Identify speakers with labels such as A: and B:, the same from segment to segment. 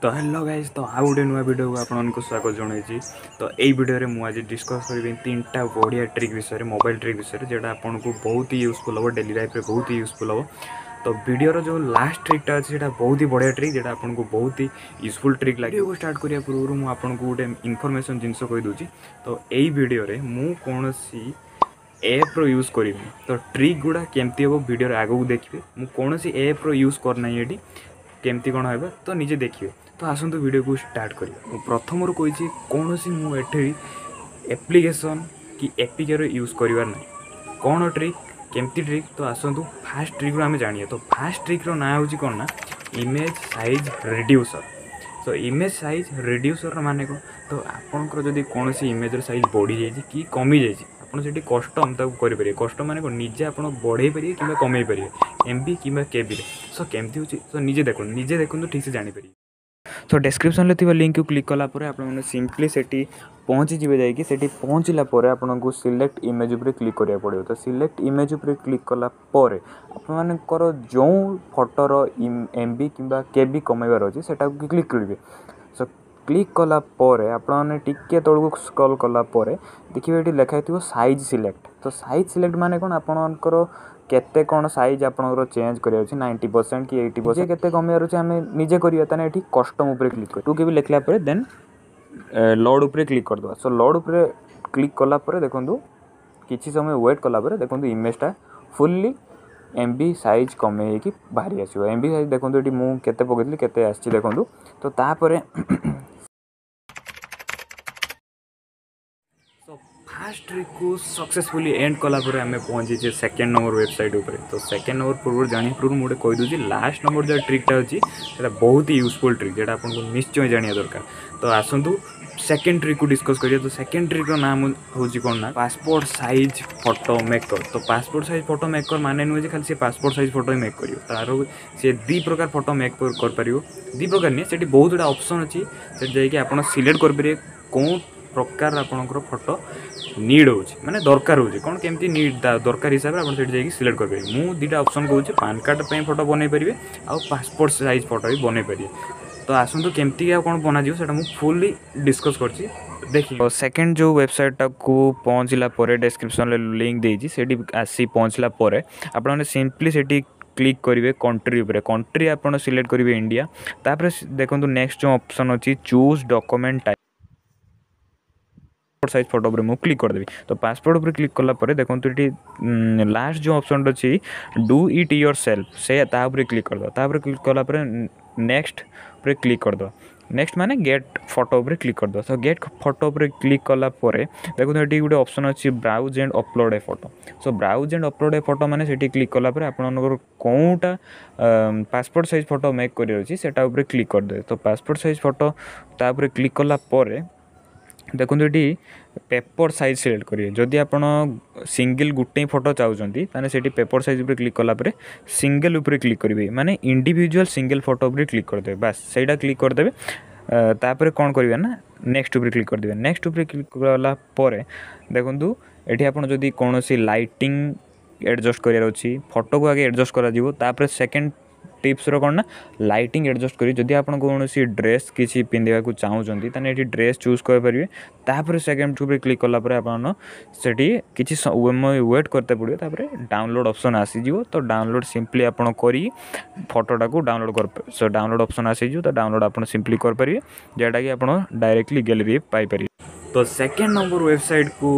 A: तो hello guys तो आउ गोटे नुआ वीडियो को आपको स्वागत जनाई। तो यही वीडियो में मुझे डिस्कस करी 3टा बढ़िया ट्रिक विषय मोबाइल ट्रिक विषय जोटा आपको बहुत ही यूजफुल हम डेली लाइफ में बहुत ही यूजफुल हम। तो वीडियोर जो लास्ट ट्रिकटा अच्छे बहुत ही बढ़िया ट्रिक जोटा आपको बहुत ही यूजफुल ट्रिक लगे। वीडियो को स्टार्ट करिया पूर्व मुझे आपको गोटे इनफॉरमेशन जिनस कहीदे। तो यही वीडियो मु कौन सी एप्र यूज करी तो ट्रिक गुड़ा केमती हम वीडियो आगे देखिए। मुझे कौन सी एप्र यूज करना ये केमती कौन है तो निजे देखिए। तो आसतु वीडियो को स्टार्ट करिए। प्रथम कही कौन सी मुझे एप्लिकेशन कि एपिके यूज करार ना कौन ट्रिक केमती ट्रिक। तो आसतु फास्ट ट्रिक आम जानिए। तो फास्ट ट्रिक ना हूँ कौन ना इमेज साइज रिड्यूसर। तो इमेज साइज रिड्यूसर माने कौन तो आपंकर जब कौन सी इमेज साइज बढ़ी जाए कि कमी जाए आपड़ से कस्टम करेंगे। कस्टम माने निजे आप बढ़े पारे कि कमे पारे एमबी कि केबी। सो केमती हो तो निजे देखो ठीक से जानीपर। तो डिस्क्रिप्शन में लिंक को क्लिक कलापर आप सिंपली सेठी पहुँची जाए सेठी पहुँचला आपको सिलेक्ट इमेज उपर क्लिक करा पड़ो। तो सिलेक्ट इमेज उपर क्लिक कलापर आपर जो फोटोर एमबी कि केबी कमेबार अच्छे से क्लिक करेंगे। सो क्लिक कलापर आपने टिके तौक स्क्रॉल कलापर देखिए ये लिखाई थो साइज सिलेक्ट। तो साइज सिलेक्ट माने कौन आपणकर केते कौन साइज आपंकर चेंज कर 90% कि 80% केते कमियार अच्छे आम निजे करें। ये कस्टम उपर क्लिक कर 2 के भी लिखला देन लोड उपर क्लिक करदे। सो लोड उपर क्लिक कलापर देखो किसी समय वेट कलापर देखो इमेजटा फुल्ली एमबी साइज कमे कि बाहरी आसो। एमबी साइज देखो ये मुझे पकड़ी केते आसी देखो। तो तापर फास्ट ट्रिक को सक्सेसफुली एंड कलापर आम पहुँचे सेकेंड नंबर वेबसाइट उपर। तो सेकेंड नंबर पूर्व जानी पूर्व मुझे कहीदे लास्ट नंबर जो ट्रिकटा अच्छी बहुत ही यूजफुल ट्रिक जोटा आपको निश्चय जाना दरकार। तो आसतु सेकेंड ट्रिक को डिस्कस करिए। तो सेकेंड ट्रिक नाम हूँ कौन ना पासपोर्ट साइज फोटो मेकर। तो पासपोर्ट साइज फोटो मेकर माने नुहे खाली से पासपोर्ट साइज फोटो ही मेक कर तार सी 2 प्रकार फोटो मेक कर 2 प्रकार नहीं से बहुत गुड़ा ऑप्शन अच्छी से जाकि आप सिलेक्ट करेंगे कौन प्रकार आपंकर फोटो नीड हो माने दरकार हो कौन केमती नीड दरकार हिसाब से आप सिलेक्ट करेंगे। मुझे 2टा ऑप्शन कहूँ पैन कार्ड पर फोटो बनई पारे आउ पासपोर्ट साइज फोटो भी बनई पारे। तो आसतु केमती कौन बनाजी से मुझे फुल्ली डिस्कस कर देखिए। सेकेंड जो वेबसाइट को पहुँचला डिस्क्रिप्शन लिंक देती से आसी पहुँचला आपने सिंपली से क्लिक करेंगे कंट्री उपर। कंट्री आप सिलेक्ट करेंगे इंडिया। तापर देखो नेक्स्ट जो ऑप्शन अच्छी choose document type size photo पर मुझे क्लिक करदेवी। तो पासपोर्ट पर क्लिक कलापर देखो ये लास्ट जो ऑप्शन अच्छी डू इट योर सेल्फ से क्लिक करदे। क्लिक कलापर नेक्स्ट पर क्लिक करदे। नेक्स्ट माने गेट फोटो पर क्लिक करदे। तो गेट फोटो पर क्लिक कलापर देखो ये गोटे ऑप्शन अच्छी browse and upload a photo. So browse and upload a photo माने से क्लिक कलापर आपनकर कौटा पासपोर्ट साइज फोटो मेक कर क्लिक करदे। तो पासपोर्ट साइज फोटो तापर क्लिक कलापर देखो ये पेपर साइज सिलेक्ट करेंगे। जदि आप सिंगल गोटे फोटो चाहते हैं से पेपर साइज उपर क्लिक कलापर सिंगल उपर क्लिक करेंगे माने इंडिविजुअल सिंगल फोटो उपर क्लिक करदे। बास से क्लिक करदे। तापर कौन करेंगे ना नेक्स्ट उपर क्लिक करदे। नेक्स्ट उपर क्लिक कलापर देखो ये आप कौन सी लाइटिंग एडजस्ट करार अच्छी फोटो को आगे एडजस्ट कर सेकेंड टिप्स कौन ना लाइटिंग एडजस्ट करी जदि आप कौन सी ड्रेस किसी पिंधा को चाहते हैं ये ड्रेस चूज करेंगे। तापर सेकेंड उपर क्लिक कलापर आपन से किसी वेट करते पड़ो। तापर डाउनलोड ऑप्शन आसीज। तो डाउनलोड सिंपली आप करी फोटोटा को डाउनलोड कर। सो डाउनलोड ऑप्शन आसीज। तो डाउनलोड आप सिंपली करेंगे जोटा कि आप डायरेक्टली गैलरी पाइपर। तो सेकेंड नंबर वेबसाइट को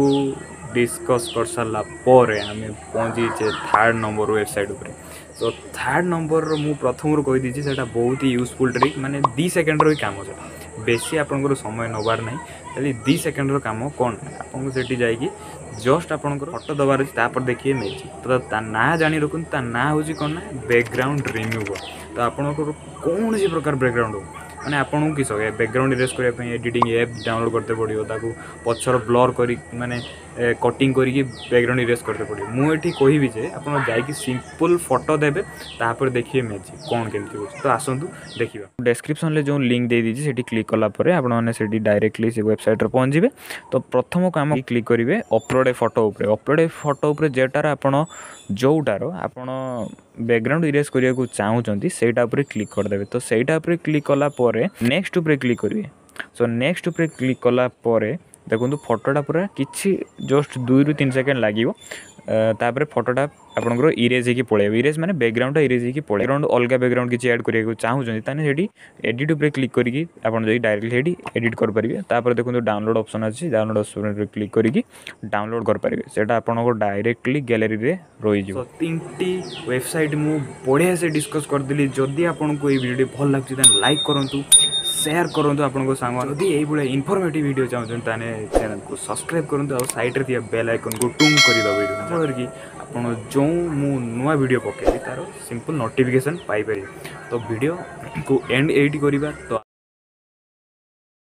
A: डिस्कस कर सारापर आम पहुँचे थर्ड नंबर वेबसाइट उपर। तो थर्ड नंबर मु प्रथम कहीदी से बहुत ही यूजफुल ट्रिक माने 2 सेकेंडर काम से बेसी आपंकर समय नबार ना खाली 2 सेकेंडर काम कौन आपको से जाकि जस्ट आपंकर फोटो दबार अच्छे तापर देखिए मैजिक। तो ना जानी रखुन ना हूँ कौन ना बैकग्राउंड रिमूवर। तो आपंकर कौन सी प्रकार बैकग्राउंड हो मैंने आपको किस बैकग्राउंड इरेज करने एडिटिंग एप डाउनलोड करते पड़ो पछर ब्लर कर माने कटिंग करके बैकग्राउंड इरेज करते पड़ो। मुझे कहबी जे आप सिंपल फोटो देवे तापर देखिए मैजिक कौन केमती हो। तो आसतु देखिए डिस्क्रिप्शन में जो लिंक दे दीजिए से क्लिक कलापर आपने डायरेक्टली से वेबसाइट पहुँचे। तो प्रथम काम क्लिक करेंगे अपलोड ए फोटो उपर। अपलोड ए फोटो उपर जेटार आप जोटार आप बैकग्राउंड इरेज करने को चाहूँगी सेटा उपरे क्लिक करदेवे। तो सेटा उपरे क्लिक कला परे नेक्स्ट उपरे क्लिक करेंगे। सो नेक्स्ट उपरे क्लिक कला परे देखो फोटोटा पूरा किसी जस्ट 2 ରୁ 3 सेकेंड लगे तापर फोटोटा आपंकर इरेज होगी पड़े इरेज माने बैकग्राउंड इरेज होगी पड़े बैकग्राउंड अलग बैकग्राउंड किसी ऐड करने को चाहूँगी ताने एडिट उपरे क्लिक करके आप डायरेक्टली एडिट करेंगे। तापर देखो डाउनलोड ऑप्शन अच्छी डाउनलोड ऑप्शन क्लिक करके डाउनलोड करेंगे सेटा आपको डायरेक्टली गैलरी रे रही। सो 3टी वेबसाइट मु बढ़िया से डिस्कस करदेली। जदि आपको ये वीडियो भल लगे लाइक करूँ शेयर करूँ आपको सांग जदि ये इनफॉर्मेटिव वीडियो चाहते चैनल को सब्सक्राइब करूँ और साइड रे बेल आइकन को टूम कर फल कि आप जो मु नुआ वीडियो पकेबी तार सिंपल नोटिफिकेशन पाइपर। तो वीडियो को एंड एड करवा। तो